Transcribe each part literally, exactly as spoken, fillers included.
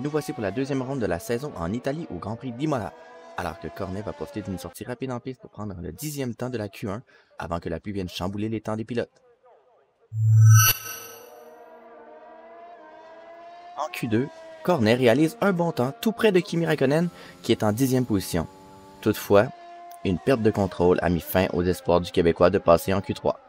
Nous voici pour la deuxième ronde de la saison en Italie au Grand Prix d'Imola, alors que Cornet va profiter d'une sortie rapide en piste pour prendre le dixième temps de la Q un avant que la pluie vienne chambouler les temps des pilotes. En Q deux, Cornet réalise un bon temps tout près de Kimi Räikkönen qui est en dixième position. Toutefois, une perte de contrôle a mis fin aux espoirs du Québécois de passer en Q trois.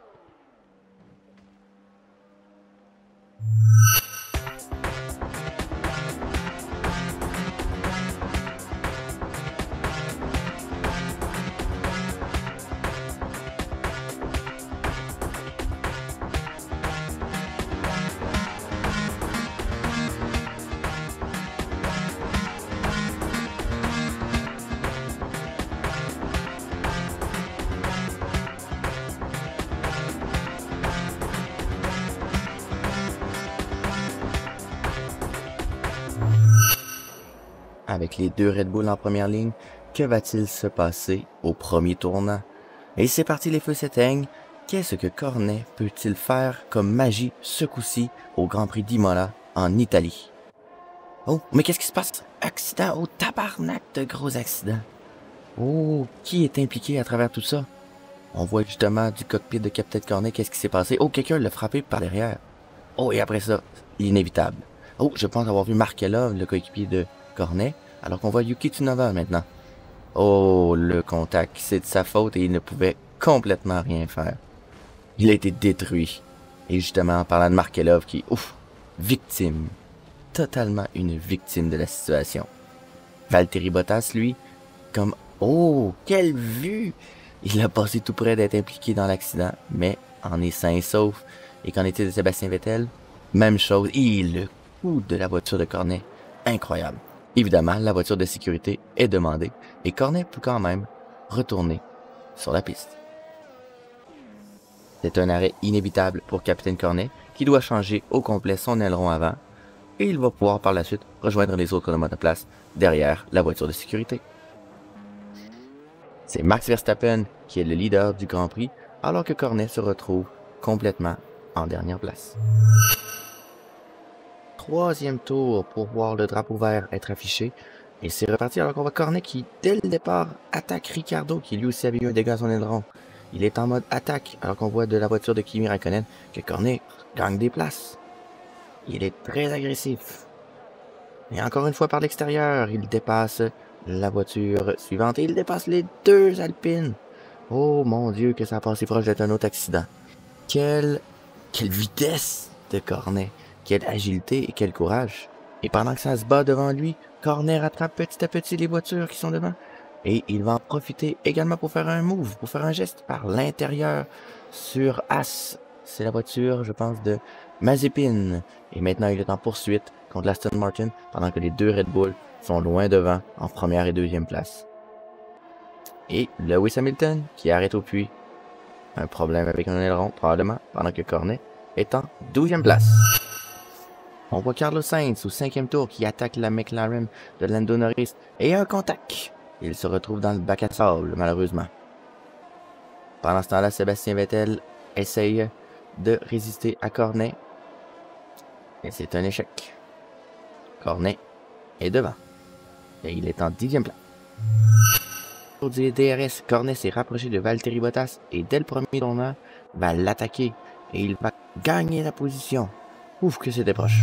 Avec les deux Red Bull en première ligne, que va-t-il se passer au premier tournant? Et c'est parti, les feux s'éteignent. Qu'est-ce que Cornet peut-il faire comme magie ce coup-ci au Grand Prix d'Imola en Italie? Oh, mais qu'est-ce qui se passe? Accident, oh tabarnak de gros accident. Oh, qui est impliqué à travers tout ça? On voit justement du cockpit de Captain Cornet, qu'est-ce qui s'est passé? Oh, quelqu'un l'a frappé par derrière. Oh, et après ça, inévitable. Oh, je pense avoir vu Markelov, le coéquipier de Cornet, alors qu'on voit Yuki Tsunoda maintenant. Oh, le contact, c'est de sa faute et il ne pouvait complètement rien faire. Il a été détruit. Et justement, en parlant de Markelov qui, ouf, victime. Totalement une victime de la situation. Valtteri Bottas, lui, comme, oh, quelle vue! Il a passé tout près d'être impliqué dans l'accident, mais en est sain et sauf. Et qu'en est-il de Sébastien Vettel? Même chose. Et le coup de la voiture de Cornet, incroyable. Évidemment, la voiture de sécurité est demandée et Cornet peut quand même retourner sur la piste. C'est un arrêt inévitable pour Captain Cornet qui doit changer au complet son aileron avant et il va pouvoir par la suite rejoindre les autres monoplaces derrière la voiture de sécurité. C'est Max Verstappen qui est le leader du Grand Prix alors que Cornet se retrouve complètement en dernière place. Troisième tour pour voir le drapeau vert être affiché. Et c'est reparti alors qu'on voit Cornet qui, dès le départ, attaque Ricciardo qui lui aussi avait eu un dégât à son aileron. Il est en mode attaque alors qu'on voit de la voiture de Kimi Räikkönen que Cornet gagne des places. Il est très agressif. Et encore une fois par l'extérieur, il dépasse la voiture suivante et il dépasse les deux Alpines. Oh mon Dieu que ça a passé proche d'être un autre accident. Quelle, quelle vitesse de Cornet. Quelle agilité et quel courage. Et pendant que ça se bat devant lui, Cornet rattrape petit à petit les voitures qui sont devant. Et il va en profiter également pour faire un move, pour faire un geste par l'intérieur sur As. C'est la voiture, je pense, de Mazepin. Et maintenant, il est en poursuite contre l'Aston Martin pendant que les deux Red Bull sont loin devant en première et deuxième place. Et Lewis Hamilton qui arrête au puits. Un problème avec un aileron, probablement, pendant que Cornet est en douzième place. On voit Carlos Sainz au cinquième tour qui attaque la McLaren de Lando Norris et un contact. Il se retrouve dans le bac à sable, malheureusement. Pendant ce temps-là, Sébastien Vettel essaye de résister à Cornet. Et c'est un échec. Cornet est devant. Et il est en dixième place. Pour du D R S, Cornet s'est rapproché de Valtteri Bottas et dès le premier tournant, va l'attaquer. Et il va gagner la position. Ouf que c'était proche.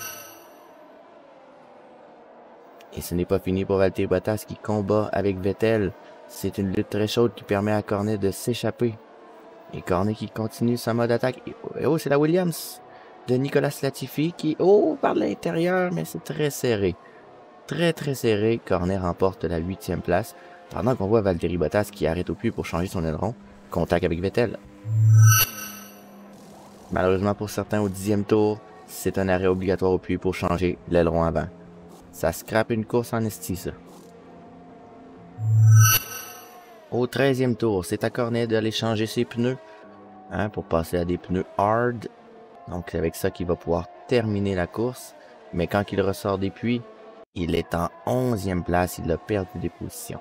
Et ce n'est pas fini pour Valtteri Bottas qui combat avec Vettel. C'est une lutte très chaude qui permet à Cornet de s'échapper. Et Cornet qui continue sa mode attaque. Et oh, c'est la Williams de Nicolas Latifi qui, oh, par l'intérieur, mais c'est très serré. Très très serré. Cornet remporte la huitième place. Pendant qu'on voit Valtteri Bottas qui arrête au puits pour changer son aileron. Contact avec Vettel. Malheureusement pour certains au dixième tour, c'est un arrêt obligatoire au puits pour changer l'aileron avant. Ça scrape une course en esti, ça. Au treizième tour, c'est à Cornet d'aller changer ses pneus hein, pour passer à des pneus hard. Donc c'est avec ça qu'il va pouvoir terminer la course. Mais quand il ressort des puits, il est en onzième place, il a perdu des positions.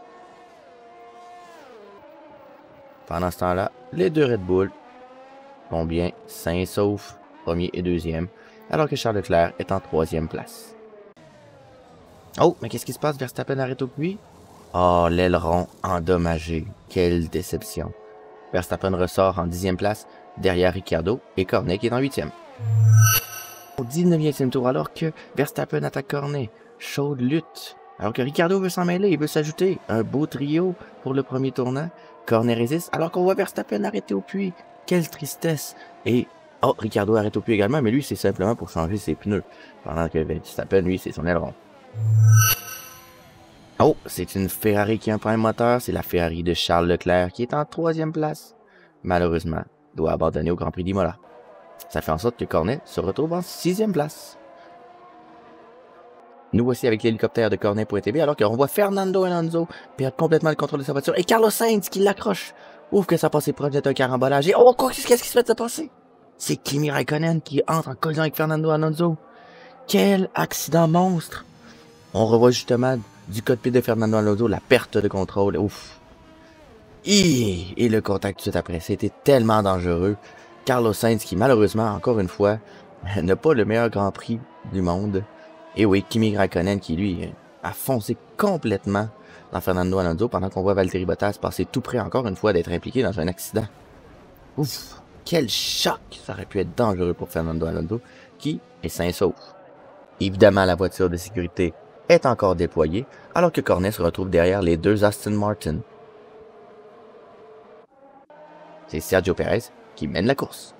Pendant ce temps-là, les deux Red Bull vont bien sains et saufs, premier et deuxième, alors que Charles Leclerc est en troisième place. Oh, mais qu'est-ce qui se passe? Verstappen arrête au puits? Oh, l'aileron endommagé. Quelle déception. Verstappen ressort en dixième place, derrière Ricciardo et Cornet qui est en huitième. Au dix-neuvième tour, alors que Verstappen attaque Cornet, chaude lutte. Alors que Ricciardo veut s'en mêler, il veut s'ajouter. Un beau trio pour le premier tournant. Cornet résiste, alors qu'on voit Verstappen arrêter au puits. Quelle tristesse. Et, oh, Ricciardo arrête au puits également, mais lui, c'est simplement pour changer ses pneus. Pendant que Verstappen, lui, c'est son aileron. Oh, c'est une Ferrari qui a un problème moteur. C'est la Ferrari de Charles Leclerc qui est en troisième place. Malheureusement, doit abandonner au Grand Prix d'Imola. Ça fait en sorte que Cornet se retrouve en sixième place. Nous voici avec l'hélicoptère de Cornet pour E T B, alors qu'on voit Fernando Alonso perdre complètement le contrôle de sa voiture. Et Carlos Sainz qui l'accroche. Ouf, que ça passait proche d'être un carambolage. Et oh, qu'est-ce qui se fait de passer? C'est Kimi Raikkonen qui entre en collision avec Fernando Alonso. Quel accident monstre! On revoit justement du cockpit de Fernando Alonso la perte de contrôle. Ouf! Et, et le contact tout de suite après. C'était tellement dangereux. Carlos Sainz qui, malheureusement, encore une fois, n'a pas le meilleur Grand Prix du monde. Et oui, Kimi Raikkonen qui, lui, a foncé complètement dans Fernando Alonso pendant qu'on voit Valtteri Bottas passer tout près, encore une fois, d'être impliqué dans un accident. Ouf! Quel choc! Ça aurait pu être dangereux pour Fernando Alonso, qui est sain et sauf. Évidemment, la voiture de sécurité est encore déployée, alors que Cornet se retrouve derrière les deux Aston Martin. C'est Sergio Perez qui mène la course.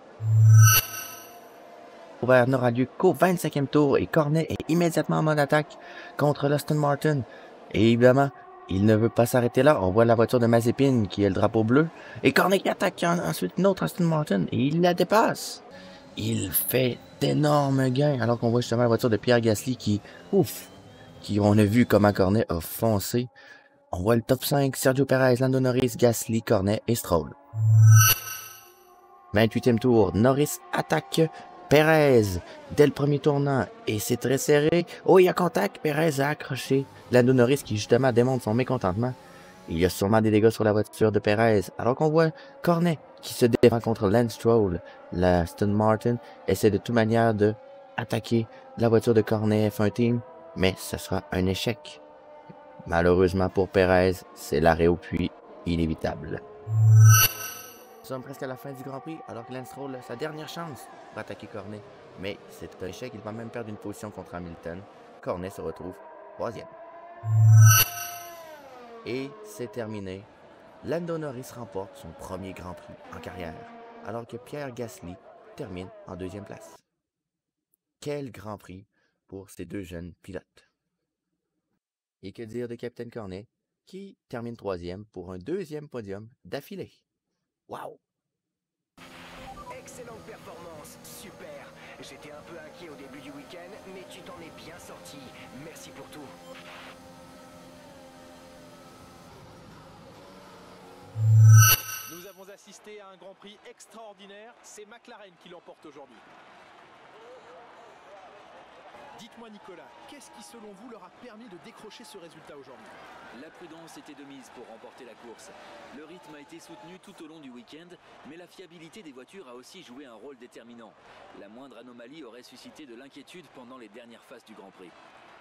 Ouvert n'aura lieu qu'au vingt-cinquième tour et Cornet est immédiatement en mode attaque contre l'Aston Martin. Et évidemment, il ne veut pas s'arrêter là. On voit la voiture de Mazepin qui est le drapeau bleu. Et Cornet qui attaque ensuite une autre Aston Martin et il la dépasse. Il fait d'énormes gains alors qu'on voit justement la voiture de Pierre Gasly qui, ouf, qui on a vu comment Cornet a foncé. On voit le top cinq, Sergio Perez, Lando Norris, Gasly, Cornet et Stroll. vingt-huitième tour, Norris attaque Perez dès le premier tournant et c'est très serré. Oh, il y a contact, Perez a accroché Lando Norris qui justement démontre son mécontentement. Il y a sûrement des dégâts sur la voiture de Perez alors qu'on voit Cornet qui se défend contre Lance Stroll. La Aston Martin essaie de toute manière de attaquer la voiture de Cornet F un Team, mais ce sera un échec. Malheureusement pour Perez, c'est l'arrêt au puits inévitable. Nous sommes presque à la fin du Grand Prix, alors que Lance Stroll a sa dernière chance pour attaquer Cornet. Mais c'est un échec, il va même perdre une position contre Hamilton. Cornet se retrouve troisième. Et c'est terminé. Lando Norris remporte son premier Grand Prix en carrière, alors que Pierre Gasly termine en deuxième place. Quel Grand Prix pour ces deux jeunes pilotes. Et que dire de Captain Cornet, qui termine troisième pour un deuxième podium d'affilée. Wow! Excellente performance, super. J'étais un peu inquiet au début du week-end, mais tu t'en es bien sorti. Merci pour tout. Nous avons assisté à un Grand Prix extraordinaire. C'est McLaren qui l'emporte aujourd'hui. Dites-moi Nicolas, qu'est-ce qui selon vous leur a permis de décrocher ce résultat aujourd'hui? La prudence était de mise pour remporter la course. Le rythme a été soutenu tout au long du week-end, mais la fiabilité des voitures a aussi joué un rôle déterminant. La moindre anomalie aurait suscité de l'inquiétude pendant les dernières phases du Grand Prix.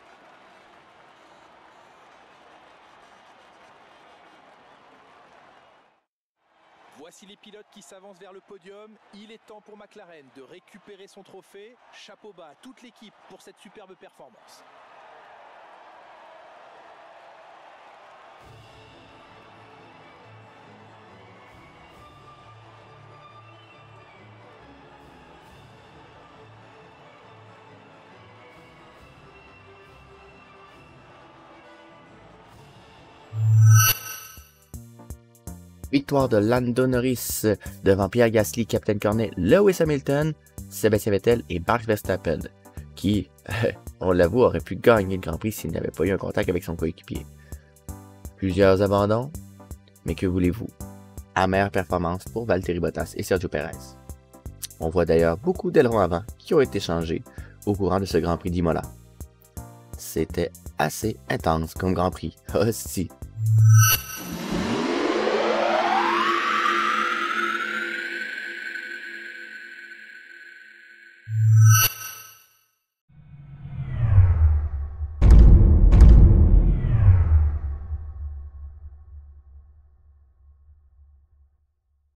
Voici les pilotes qui s'avancent vers le podium. Il est temps pour McLaren de récupérer son trophée. Chapeau bas à toute l'équipe pour cette superbe performance. Victoire de Lando Norris devant Pierre Gasly, Captain Cornet, Lewis Hamilton, Sébastien Vettel et Max Verstappen, qui, on l'avoue, aurait pu gagner le Grand Prix s'il n'avait pas eu un contact avec son coéquipier. Plusieurs abandons, mais que voulez-vous? Amère performance pour Valtteri Bottas et Sergio Perez. On voit d'ailleurs beaucoup d'ailerons avant qui ont été changés au courant de ce Grand Prix d'Imola. C'était assez intense comme Grand Prix. Hostie,